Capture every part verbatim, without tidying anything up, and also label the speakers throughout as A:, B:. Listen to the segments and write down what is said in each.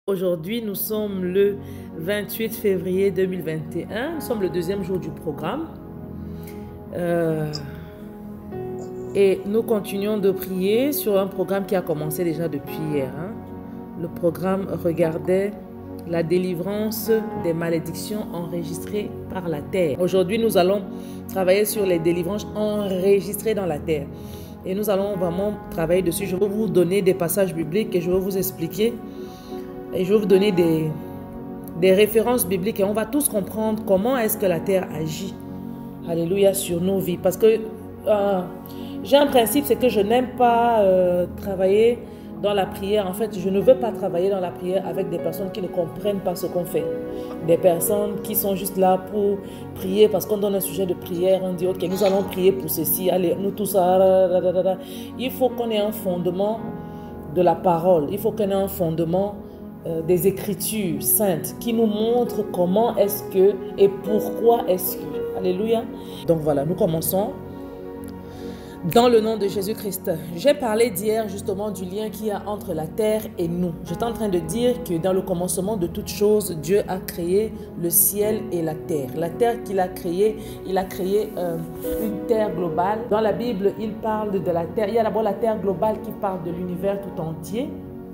A: Aujourd'hui, nous sommes le vingt-huit février deux mille vingt et un. Nous sommes le deuxième jour du programme. Euh, et nous continuons de prier sur un programme qui a commencé déjà depuis hier. Hein. Le programme regardait la délivrance des malédictions enregistrées par la terre. Aujourd'hui, nous allons travailler sur les délivrances enregistrées dans la terre. Et nous allons vraiment travailler dessus. Je vais vous donner des passages bibliques et je vais vous expliquer. Et je vais vous donner des, des références bibliques et on va tous comprendre comment est-ce que la terre agit. Alléluia, sur nos vies. Parce que euh, j'ai un principe, c'est que je n'aime pas euh, travailler dans la prière. En fait, je ne veux pas travailler dans la prière avec des personnes qui ne comprennent pas ce qu'on fait. Des personnes qui sont juste là pour prier parce qu'on donne un sujet de prière. On dit, ok, nous allons prier pour ceci. Allez, nous tous, ça. Il faut qu'on ait un fondement de la parole. Il faut qu'on ait un fondement Euh, des Écritures saintes qui nous montrent comment est-ce que et pourquoi est-ce que. Alléluia. Donc voilà, nous commençons dans le nom de Jésus-Christ. J'ai parlé d'hier justement du lien qu'il y a entre la terre et nous. J'étais en train de dire que dans le commencement de toutes choses, Dieu a créé le ciel et la terre. La terre qu'il a créée, il a créé euh, une terre globale. Dans la Bible, il parle de la terre. Il y a d'abord la terre globale qui parle de l'univers tout entier.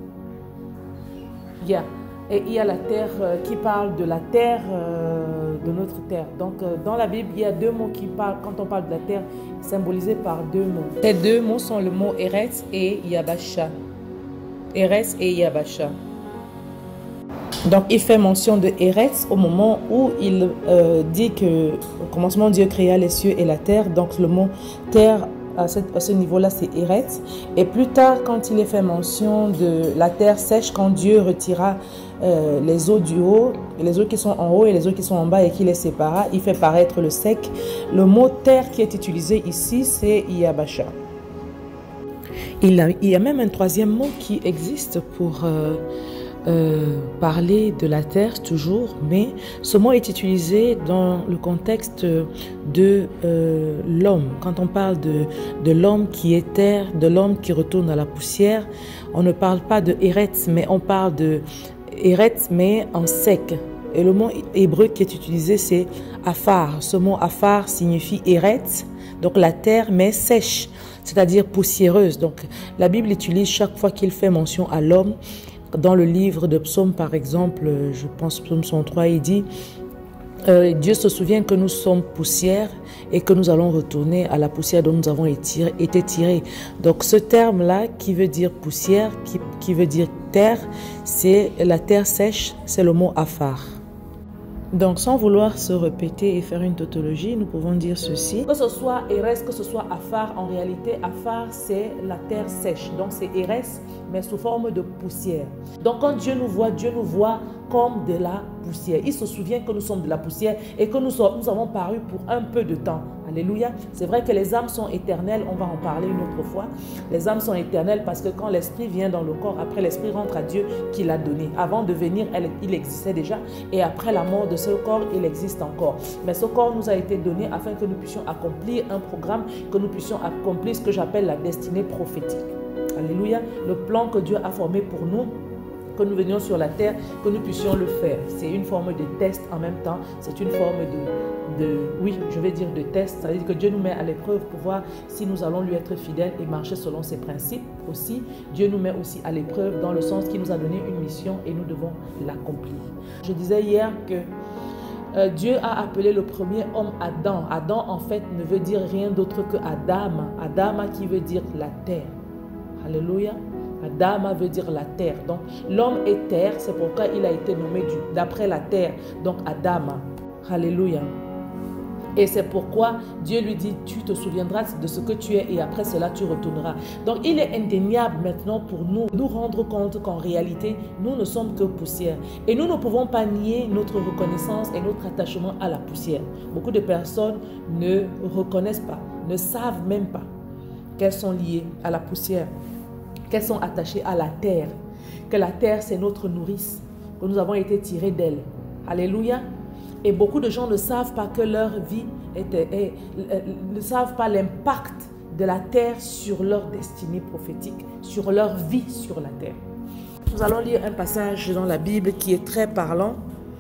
A: Yeah. Et il y a la terre euh, qui parle de la terre, euh, de notre terre. Donc, euh, dans la Bible, il y a deux mots qui parlent, quand on parle de la terre, symbolisés par deux mots. Ces deux mots sont le mot Eretz et Yabasha. Eretz et Yabasha. Donc, il fait mention de Eretz au moment où il euh, dit que, au commencement, Dieu créa les cieux et la terre. Donc, le mot terre, à ce, à ce niveau-là, c'est Eretz. Et plus tard, quand il est fait mention de la terre sèche, quand Dieu retira euh, les eaux du haut, les eaux qui sont en haut et les eaux qui sont en bas et qu'il les sépara, il fait paraître le sec. Le mot terre qui est utilisé ici, c'est Yabasha. Il, a, il y a même un troisième mot qui existe pour euh, euh, parler de la terre toujours, mais ce mot est utilisé dans le contexte de euh, l'homme. Quand on parle de, de l'homme qui est terre, de l'homme qui retourne à la poussière, on ne parle pas de Eretz, mais on parle de Eretz, mais en sec. Et le mot hébreu qui est utilisé, c'est Afar. Ce mot Afar signifie Eretz, donc la terre, mais sèche, c'est-à-dire poussiéreuse. Donc la Bible utilise chaque fois qu'il fait mention à l'homme. Dans le livre de Psaume, par exemple, je pense Psaume cent trois, il dit euh, Dieu se souvient que nous sommes poussière et que nous allons retourner à la poussière dont nous avons été, été tirés. Donc ce terme-là, qui veut dire poussière, qui, qui veut dire terre, c'est la terre sèche, c'est le mot Afar. Donc, sans vouloir se répéter et faire une tautologie, nous pouvons dire ceci. Que ce soit Eretz, que ce soit Afar, en réalité, Afar, c'est la terre sèche. Donc, c'est Eretz, mais sous forme de poussière. Donc, quand Dieu nous voit, Dieu nous voit comme de la poussière. Il se souvient que nous sommes de la poussière et que nous, sommes, nous avons paru pour un peu de temps. Alléluia. C'est vrai que les âmes sont éternelles. On va en parler une autre fois. Les âmes sont éternelles parce que quand l'esprit vient dans le corps, après l'esprit rentre à Dieu qui l'a donné. Avant de venir, elle, il existait déjà. Et après la mort de ce corps, il existe encore. Mais ce corps nous a été donné afin que nous puissions accomplir un programme, que nous puissions accomplir ce que j'appelle la destinée prophétique. Alléluia. Le plan que Dieu a formé pour nous, que nous venions sur la terre, que nous puissions le faire. C'est une forme de test en même temps. C'est une forme de, de, oui, je vais dire de test. Ça veut dire que Dieu nous met à l'épreuve pour voir si nous allons lui être fidèles et marcher selon ses principes. Aussi, Dieu nous met aussi à l'épreuve dans le sens qu'il nous a donné une mission et nous devons l'accomplir. Je disais hier que euh, Dieu a appelé le premier homme Adam. Adam, en fait, ne veut dire rien d'autre que Adam. Adam qui veut dire la terre. Alléluia. Adama veut dire la terre. Donc, l'homme est terre, c'est pourquoi il a été nommé d'après la terre. Donc, Adama. Alléluia. Et c'est pourquoi Dieu lui dit, tu te souviendras de ce que tu es et après cela, tu retourneras. Donc, il est indéniable maintenant pour nous nous rendre compte qu'en réalité, nous ne sommes que poussière. Et nous ne pouvons pas nier notre reconnaissance et notre attachement à la poussière. Beaucoup de personnes ne reconnaissent pas, ne savent même pas qu'elles sont liées à la poussière, qu'elles sont attachées à la terre, que la terre c'est notre nourrice, que nous avons été tirés d'elle. Alléluia. Et beaucoup de gens ne savent pas que leur vie était, est, ne savent pas l'impact de la terre sur leur destinée prophétique, sur leur vie sur la terre. Nous allons lire un passage dans la Bible qui est très parlant.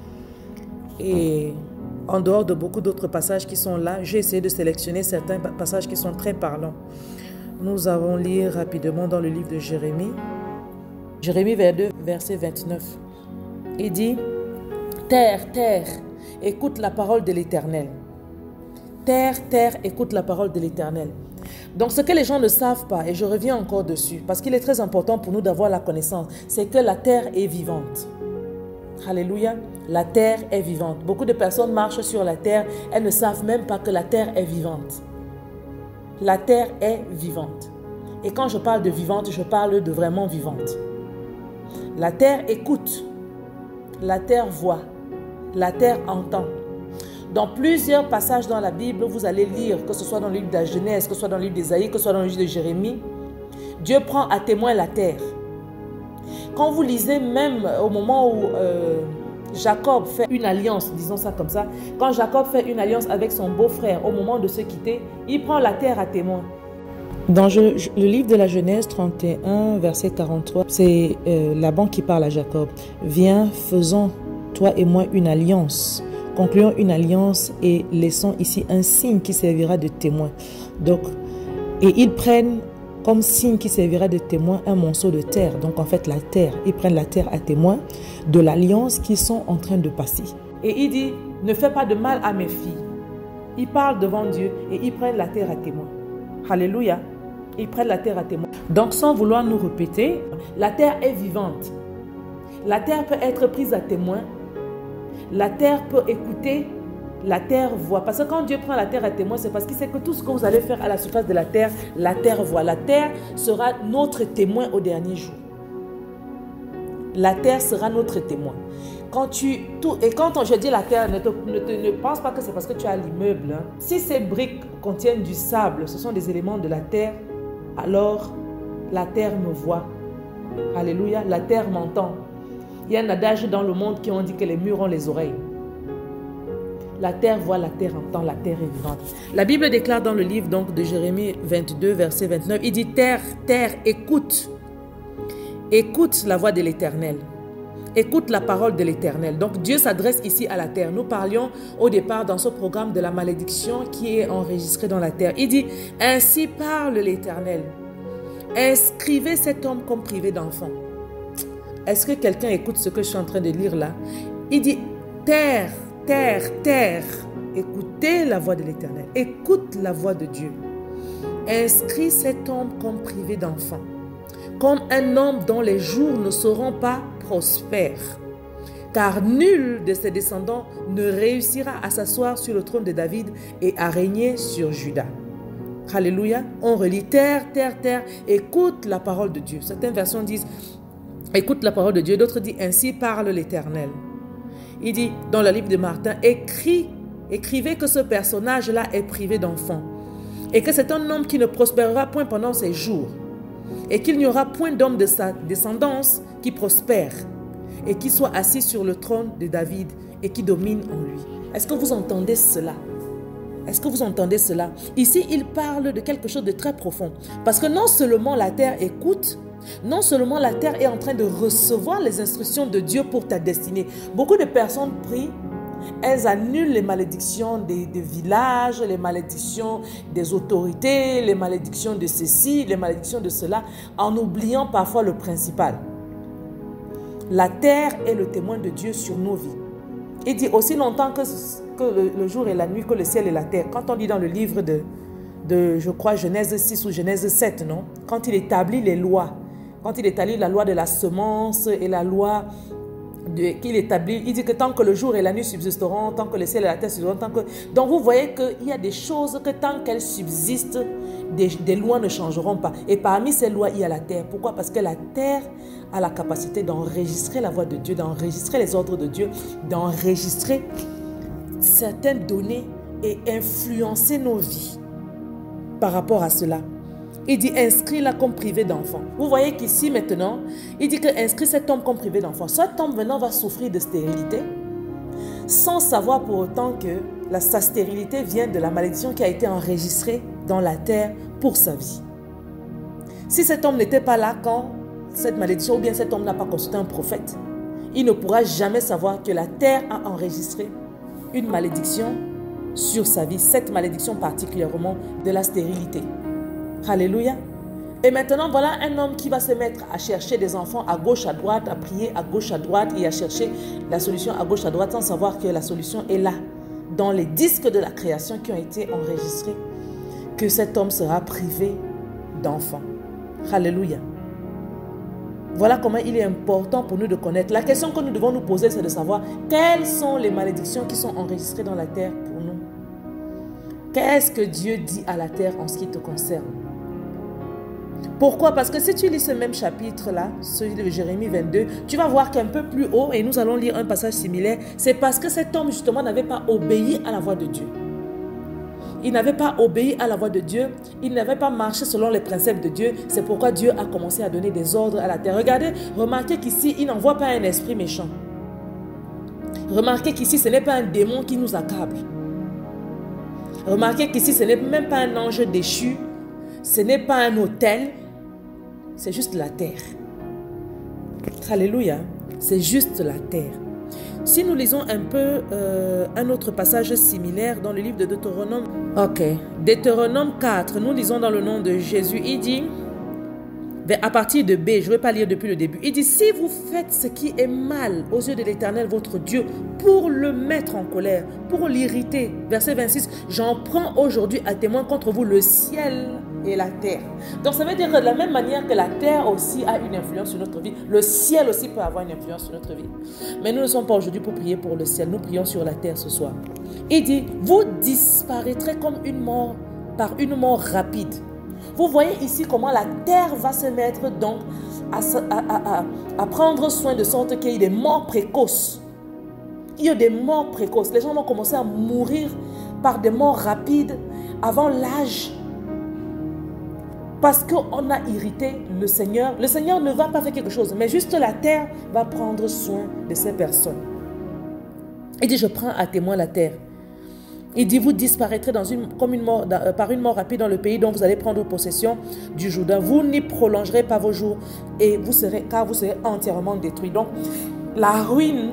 A: Et en dehors de beaucoup d'autres passages qui sont là, j'ai essayé de sélectionner certains passages qui sont très parlants. Nous allons lire rapidement dans le livre de Jérémie. Jérémie deux, verset vingt-neuf. Il dit, « Terre, terre, écoute la parole de l'Éternel. Terre, terre, écoute la parole de l'Éternel. » Donc ce que les gens ne savent pas, et je reviens encore dessus, parce qu'il est très important pour nous d'avoir la connaissance, c'est que la terre est vivante. Alléluia, la terre est vivante. Beaucoup de personnes marchent sur la terre, elles ne savent même pas que la terre est vivante. La terre est vivante. Et quand je parle de vivante, je parle de vraiment vivante. La terre écoute, la terre voit, la terre entend. Dans plusieurs passages dans la Bible, vous allez lire, que ce soit dans le livre de la Genèse, que ce soit dans le livre d'Ésaïe, que ce soit dans le livre de Jérémie, Dieu prend à témoin la terre. Quand vous lisez même au moment où euh, Jacob fait une alliance, disons ça comme ça, quand Jacob fait une alliance avec son beau-frère au moment de se quitter, il prend la terre à témoin. Dans le livre de la Genèse trente et un, verset quarante-trois, c'est euh, Laban qui parle à Jacob. « Viens, faisons, toi et moi, une alliance. Concluons une alliance et laissons ici un signe qui servira de témoin. » Donc, et ils prennent comme signe qui servira de témoin un monceau de terre. Donc en fait la terre, ils prennent la terre à témoin de l'alliance qu'ils sont en train de passer. Et il dit, ne fais pas de mal à mes filles. Ils parlent devant Dieu et ils prennent la terre à témoin. Alléluia. Ils prennent la terre à témoin. Donc sans vouloir nous répéter, la terre est vivante. La terre peut être prise à témoin. La terre peut écouter. La terre voit. Parce que quand Dieu prend la terre à témoin, c'est parce qu'il sait que tout ce que vous allez faire à la surface de la terre, la terre voit. La terre sera notre témoin au dernier jour. La terre sera notre témoin. Quand tu, tout, et quand on, je dis la terre, ne, te, ne, te, ne pense pas que c'est parce que tu as l'immeuble. Hein. Si ces briques contiennent du sable, ce sont des éléments de la terre, alors la terre me voit. Alléluia, la terre m'entend. Il y a un adage dans le monde qui ont dit que les murs ont les oreilles. La terre voit, la terre entend, la terre est vivante. La Bible déclare dans le livre donc, de Jérémie vingt-deux, verset vingt-neuf, il dit « Terre, terre, écoute. Écoute la voix de l'Éternel. Écoute la parole de l'Éternel. » Donc Dieu s'adresse ici à la terre. Nous parlions au départ dans ce programme de la malédiction qui est enregistrée dans la terre. Il dit « Ainsi parle l'Éternel. Inscrivez cet homme comme privé d'enfant. » Est-ce que quelqu'un écoute ce que je suis en train de lire là? Il dit « Terre, terre, terre, écoutez la voix de l'Éternel. Écoute la voix de Dieu. Inscris cet homme comme privé d'enfant, comme un homme dont les jours ne seront pas prospères. Car nul de ses descendants ne réussira à s'asseoir sur le trône de David et à régner sur Juda. » Alléluia. On relit terre, terre, terre, écoute la parole de Dieu. Certaines versions disent écoute la parole de Dieu, d'autres disent ainsi parle l'Éternel. Il dit dans le livre de Martin, écris, écrivez que ce personnage-là est privé d'enfant et que c'est un homme qui ne prospérera point pendant ses jours et qu'il n'y aura point d'homme de sa descendance qui prospère et qui soit assis sur le trône de David et qui domine en lui. Est-ce que vous entendez cela? Est-ce que vous entendez cela? Ici, il parle de quelque chose de très profond parce que non seulement la terre écoute, non seulement la terre est en train de recevoir les instructions de Dieu pour ta destinée. Beaucoup de personnes prient, elles annulent les malédictions des, des villages, les malédictions des autorités, les malédictions de ceci, les malédictions de cela, en oubliant parfois le principal. La terre est le témoin de Dieu sur nos vies. Il dit aussi longtemps que, que le, le jour et la nuit, que le ciel et la terre. Quand on dit dans le livre de, de je crois, Genèse six ou Genèse sept, non? Quand il établit les lois, quand il établit la loi de la semence et la loi qu'il établit, il dit que tant que le jour et la nuit subsisteront, tant que le ciel et la terre subsisteront, tant que... Donc vous voyez qu'il y a des choses que tant qu'elles subsistent, des, des lois ne changeront pas. Et parmi ces lois, il y a la terre. Pourquoi? Parce que la terre a la capacité d'enregistrer la voix de Dieu, d'enregistrer les ordres de Dieu, d'enregistrer certaines données et influencer nos vies par rapport à cela. Il dit inscris-la comme privé d'enfant. Vous voyez qu'ici maintenant, il dit que inscris cet homme comme privé d'enfant. Cet homme maintenant va souffrir de stérilité sans savoir pour autant que la, sa stérilité vient de la malédiction qui a été enregistrée dans la terre pour sa vie. Si cet homme n'était pas là quand cette malédiction, ou bien cet homme n'a pas consulté un prophète, il ne pourra jamais savoir que la terre a enregistré une malédiction sur sa vie, cette malédiction particulièrement de la stérilité. Alléluia. Et maintenant, voilà un homme qui va se mettre à chercher des enfants à gauche, à droite, à prier à gauche, à droite et à chercher la solution à gauche, à droite, sans savoir que la solution est là, dans les disques de la création qui ont été enregistrés, que cet homme sera privé d'enfants. Alléluia. Voilà comment il est important pour nous de connaître. La question que nous devons nous poser, c'est de savoir quelles sont les malédictions qui sont enregistrées dans la terre pour nous. Qu'est-ce que Dieu dit à la terre en ce qui te concerne? Pourquoi? Parce que si tu lis ce même chapitre-là, celui de Jérémie vingt-deux, tu vas voir qu'un peu plus haut, et nous allons lire un passage similaire, c'est parce que cet homme justement n'avait pas obéi à la voix de Dieu. Il n'avait pas obéi à la voix de Dieu, il n'avait pas marché selon les principes de Dieu, c'est pourquoi Dieu a commencé à donner des ordres à la terre. Regardez, remarquez qu'ici, il n'envoie pas un esprit méchant. Remarquez qu'ici, ce n'est pas un démon qui nous accable. Remarquez qu'ici, ce n'est même pas un ange déchu, ce n'est pas un autel, c'est juste la terre. Alléluia, c'est juste la terre. Si nous lisons un peu euh, un autre passage similaire dans le livre de Deutéronome, ok, Deutéronome quatre, nous lisons dans le nom de Jésus, il dit, à partir de B, je ne vais pas lire depuis le début, il dit, si vous faites ce qui est mal aux yeux de l'Éternel, votre Dieu, pour le mettre en colère, pour l'irriter, verset vingt-six, j'en prends aujourd'hui à témoin contre vous le ciel et la terre. Donc ça veut dire que de la même manière que la terre aussi a une influence sur notre vie, le ciel aussi peut avoir une influence sur notre vie. Mais nous ne sommes pas aujourd'hui pour prier pour le ciel, nous prions sur la terre ce soir. Il dit, vous disparaîtrez comme une mort, par une mort rapide. Vous voyez ici comment la terre va se mettre donc à, à, à, à prendre soin de sorte qu'il y ait des morts précoces. Il y a des morts précoces. Les gens vont commencer à mourir par des morts rapides avant l'âge. Parce qu'on a irrité le Seigneur. Le Seigneur ne va pas faire quelque chose, mais juste la terre va prendre soin de ces personnes. Il dit, je prends à témoin la terre. Il dit, vous disparaîtrez dans une, comme une mort, dans, euh, par une mort rapide dans le pays dont vous allez prendre possession du Jourdain. Vous n'y prolongerez pas vos jours, et vous serez, car vous serez entièrement détruits. Donc, la ruine,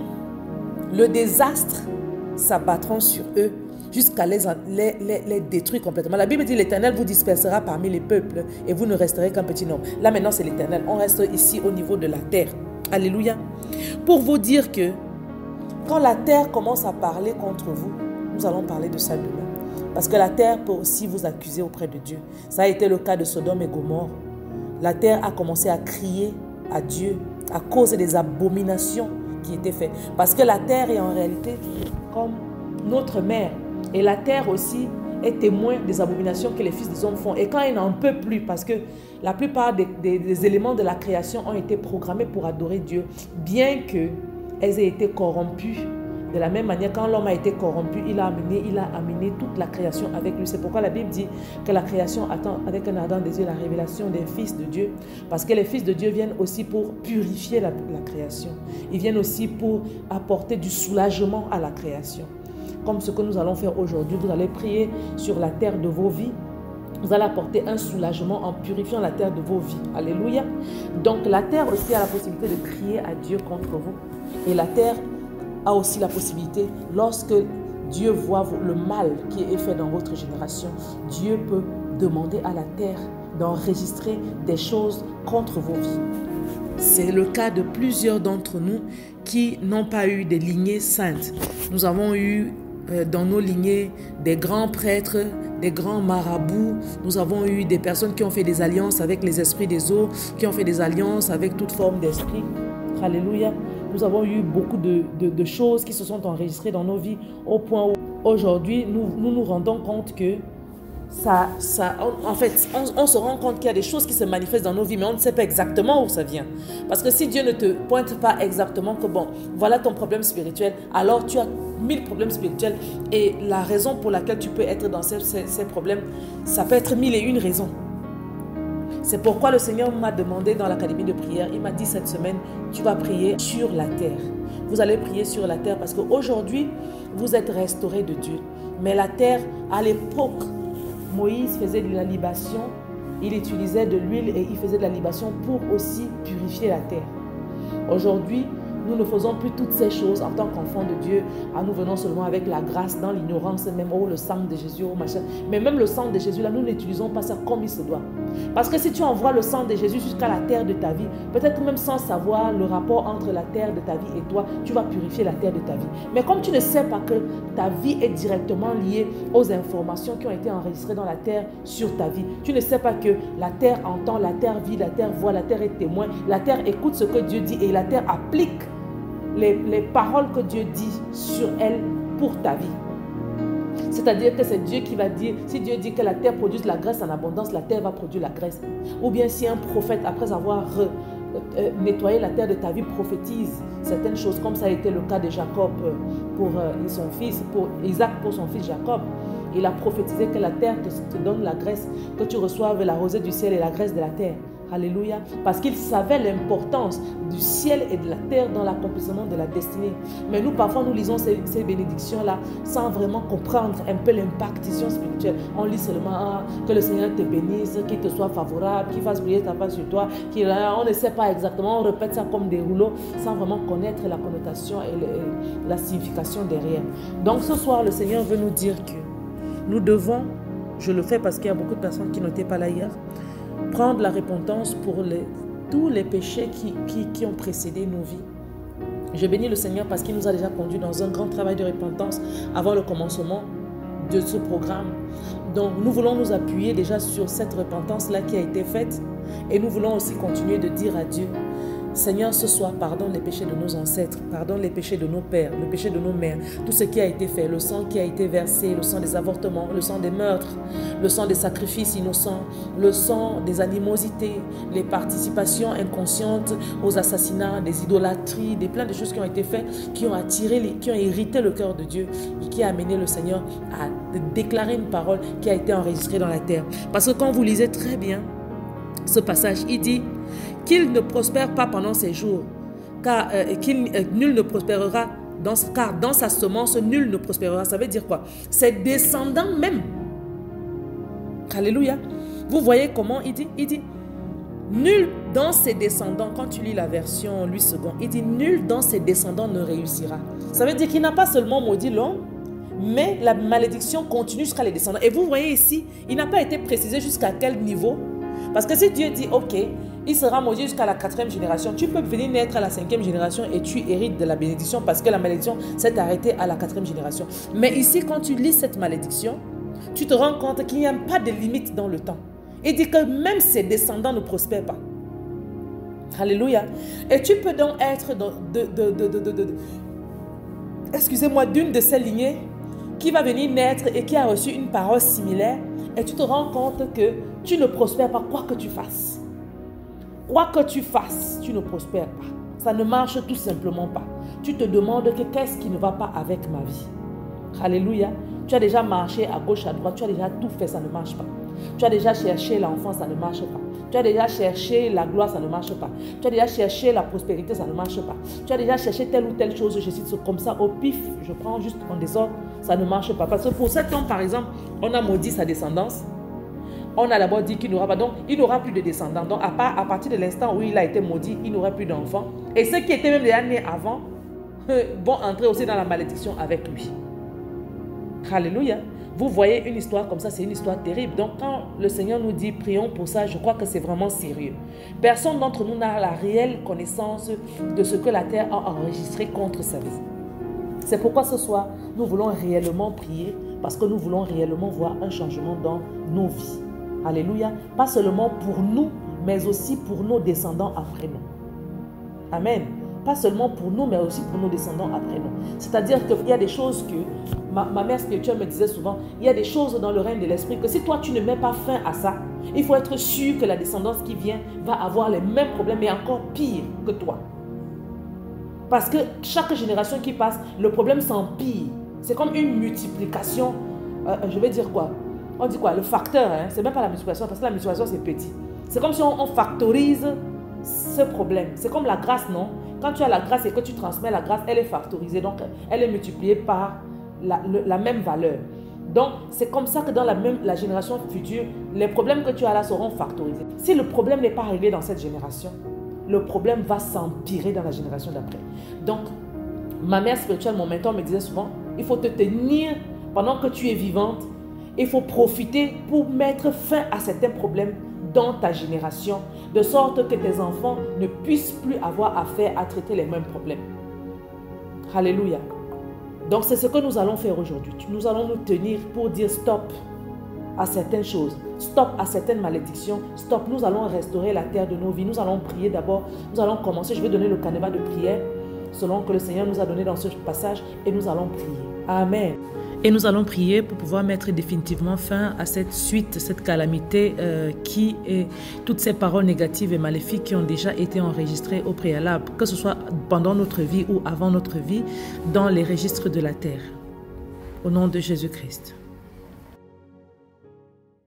A: le désastre s'abattront sur eux jusqu'à les, les, les, les détruire complètement. La Bible dit, l'Éternel vous dispersera parmi les peuples et vous ne resterez qu'un petit nombre. Là maintenant, c'est l'Éternel. On reste ici au niveau de la terre. Alléluia. Pour vous dire que quand la terre commence à parler contre vous, nous allons parler de ça demain. Parce que la terre peut aussi vous accuser auprès de Dieu. Ça a été le cas de Sodome et Gomorrhe. La terre a commencé à crier à Dieu à cause des abominations qui étaient faites. Parce que la terre est en réalité comme notre mère. Et la terre aussi est témoin des abominations que les fils des hommes font. Et quand il n'en peut plus, parce que la plupart des, des, des éléments de la création ont été programmés pour adorer Dieu, bien qu'elles aient été corrompues. De la même manière, quand l'homme a été corrompu, il a amené, il a amené toute la création avec lui. C'est pourquoi la Bible dit que la création attend avec un ardent désir la révélation des fils de Dieu. Parce que les fils de Dieu viennent aussi pour purifier la, la création. Ils viennent aussi pour apporter du soulagement à la création. Comme ce que nous allons faire aujourd'hui, vous allez prier sur la terre de vos vies. Vous allez apporter un soulagement en purifiant la terre de vos vies. Alléluia. Donc la terre aussi a la possibilité de crier à Dieu contre vous. Et la terre a aussi la possibilité, lorsque Dieu voit le mal qui est fait dans votre génération, Dieu peut demander à la terre d'enregistrer des choses contre vos vies. C'est le cas de plusieurs d'entre nous qui n'ont pas eu des lignées saintes. Nous avons eu euh, dans nos lignées des grands prêtres, des grands marabouts. Nous avons eu des personnes qui ont fait des alliances avec les esprits des eaux, qui ont fait des alliances avec toute forme d'esprit. Alléluia. Nous avons eu beaucoup de, de, de choses qui se sont enregistrées dans nos vies au point où aujourd'hui nous, nous nous rendons compte que ça, ça en fait, on, on se rend compte qu'il y a des choses qui se manifestent dans nos vies, mais on ne sait pas exactement où ça vient. Parce que si Dieu ne te pointe pas exactement que bon, voilà ton problème spirituel, alors tu as mille problèmes spirituels et la raison pour laquelle tu peux être dans ces, ces, ces problèmes, ça peut être mille et une raisons. C'est pourquoi le Seigneur m'a demandé dans l'académie de prière, il m'a dit cette semaine, tu vas prier sur la terre. Vous allez prier sur la terre parce qu'aujourd'hui, vous êtes restaurés de Dieu. Mais la terre, à l'époque, Moïse faisait de la libation il utilisait de l'huile et il faisait de la libation pour aussi purifier la terre. Aujourd'hui, nous ne faisons plus toutes ces choses en tant qu'enfants de Dieu. Ah, nous venons seulement avec la grâce, dans l'ignorance, même oh, le sang de Jésus, oh, machin. Mais même le sang de Jésus, là, nous n'utilisons pas ça comme il se doit. Parce que si tu envoies le sang de Jésus jusqu'à la terre de ta vie, peut-être même sans savoir le rapport entre la terre de ta vie et toi, tu vas purifier la terre de ta vie. Mais comme tu ne sais pas que ta vie est directement liée aux informations qui ont été enregistrées dans la terre sur ta vie, tu ne sais pas que la terre entend, la terre vit, la terre voit, la terre est témoin, la terre écoute ce que Dieu dit et la terre applique Les, les paroles que Dieu dit sur elle pour ta vie. C'est-à-dire que c'est Dieu qui va dire, si Dieu dit que la terre produit de la graisse en abondance, la terre va produire la graisse. Ou bien si un prophète, après avoir re, euh, nettoyé la terre de ta vie, prophétise certaines choses, comme ça a été le cas de Jacob pour euh, son fils, pour Isaac pour son fils Jacob. Il a prophétisé que la terre te, te donne la graisse, que tu reçoives la rosée du ciel et la graisse de la terre. Alléluia. Parce qu'il savait l'importance du ciel et de la terre dans l'accomplissement de la destinée. Mais nous, parfois, nous lisons ces, ces bénédictions-là sans vraiment comprendre un peu l'impartition spirituelle. On lit seulement ah, que le Seigneur te bénisse, qu'il te soit favorable, qu'il fasse briller ta face sur toi. Qu'il, on ne sait pas exactement, on répète ça comme des rouleaux sans vraiment connaître la connotation et, le, et la signification derrière. Donc ce soir, le Seigneur veut nous dire que nous devons, je le fais parce qu'il y a beaucoup de personnes qui n'étaient pas là hier, prendre la repentance pour les, tous les péchés qui, qui, qui ont précédé nos vies. Je bénis le Seigneur parce qu'il nous a déjà conduits dans un grand travail de repentance avant le commencement de ce programme. Donc nous voulons nous appuyer déjà sur cette repentance-là qui a été faite et nous voulons aussi continuer de dire à Dieu, Seigneur, ce soir, pardonne les péchés de nos ancêtres, pardonne les péchés de nos pères, le péché de nos mères, tout ce qui a été fait, le sang qui a été versé, le sang des avortements, le sang des meurtres, le sang des sacrifices innocents, le sang des animosités, les participations inconscientes aux assassinats, des idolâtries, des plein de choses qui ont été faites, qui ont attiré, les, qui ont irrité le cœur de Dieu et qui a amené le Seigneur à déclarer une parole qui a été enregistrée dans la terre. Parce que quand vous lisez très bien ce passage, il dit qu'il ne prospère pas pendant ses jours, car euh, qu'il, euh, nul ne prospérera, dans, car dans sa semence, nul ne prospérera. Ça veut dire quoi? Ses descendants même. Alléluia. Vous voyez comment il dit? Il dit, nul dans ses descendants, quand tu lis la version Louis second, il dit, nul dans ses descendants ne réussira. Ça veut dire qu'il n'a pas seulement maudit l'homme, mais la malédiction continue jusqu'à les descendants. Et vous voyez ici, il n'a pas été précisé jusqu'à quel niveau. Parce que si Dieu dit, ok, il sera maudit jusqu'à la quatrième génération, tu peux venir naître à la cinquième génération et tu hérites de la bénédiction parce que la malédiction s'est arrêtée à la quatrième génération. Mais ici, quand tu lis cette malédiction, tu te rends compte qu'il n'y a pas de limite dans le temps. Il dit que même ses descendants ne prospèrent pas. Alléluia. Et tu peux donc être de, de, de, de, de, de, de excusez-moi, d'une de ces lignées qui va venir naître et qui a reçu une parole similaire. Et tu te rends compte que tu ne prospères pas quoi que tu fasses. Quoi que tu fasses, tu ne prospères pas. Ça ne marche tout simplement pas. Tu te demandes que qu'est-ce qui ne va pas avec ma vie. Alléluia. Tu as déjà marché à gauche, à droite. Tu as déjà tout fait, ça ne marche pas. Tu as déjà cherché l'enfant, ça ne marche pas. Tu as déjà cherché la gloire, ça ne marche pas. Tu as déjà cherché la prospérité, ça ne marche pas. Tu as déjà cherché telle ou telle chose, je cite comme ça, au pif, je prends juste en désordre, ça ne marche pas. Parce que pour cet homme, par exemple, on a maudit sa descendance. On a d'abord dit qu'il n'aura pas, donc il n'aura plus de descendants. Donc à, part, à partir de l'instant où il a été maudit, il n'aura plus d'enfants. Et ceux qui étaient même déjà nés avant euh, vont entrer aussi dans la malédiction avec lui. Alléluia. Vous voyez une histoire comme ça, c'est une histoire terrible. Donc quand le Seigneur nous dit prions pour ça, je crois que c'est vraiment sérieux. Personne d'entre nous n'a la réelle connaissance de ce que la terre a enregistré contre sa vie. C'est pourquoi ce soir, nous voulons réellement prier parce que nous voulons réellement voir un changement dans nos vies. Alléluia. Pas seulement pour nous, mais aussi pour nos descendants après nous. Amen. Pas seulement pour nous, mais aussi pour nos descendants après nous. C'est-à-dire qu'il y a des choses que, ma, ma mère spirituelle me disait souvent, il y a des choses dans le règne de l'esprit que si toi tu ne mets pas fin à ça, il faut être sûr que la descendance qui vient va avoir les mêmes problèmes et encore pire que toi. Parce que chaque génération qui passe, le problème s'empire. C'est comme une multiplication, euh, je vais dire quoi? On dit quoi? Le facteur, hein? C'est même pas la multiplication, parce que la multiplication c'est petit. C'est comme si on, on factorise ce problème. C'est comme la grâce, non? Quand tu as la grâce et que tu transmets la grâce, elle est factorisée, donc elle est multipliée par la, le, la même valeur. Donc, c'est comme ça que dans la même la génération future, les problèmes que tu as là seront factorisés. Si le problème n'est pas réglé dans cette génération, le problème va s'empirer dans la génération d'après. Donc, ma mère spirituelle, mon mentor me disait souvent, il faut te tenir pendant que tu es vivante. Il faut profiter pour mettre fin à certains problèmes dans ta génération, de sorte que tes enfants ne puissent plus avoir affaire à traiter les mêmes problèmes. Alléluia. Donc c'est ce que nous allons faire aujourd'hui. Nous allons nous tenir pour dire stop à certaines choses, stop à certaines malédictions, stop, nous allons restaurer la terre de nos vies. Nous allons prier d'abord, nous allons commencer, je vais donner le canevas de prière selon que le Seigneur nous a donné dans ce passage et nous allons prier. Amen. Et nous allons prier pour pouvoir mettre définitivement fin à cette suite, cette calamité euh, qui est toutes ces paroles négatives et maléfiques qui ont déjà été enregistrées au préalable, que ce soit pendant notre vie ou avant notre vie, dans les registres de la terre. Au nom de Jésus-Christ.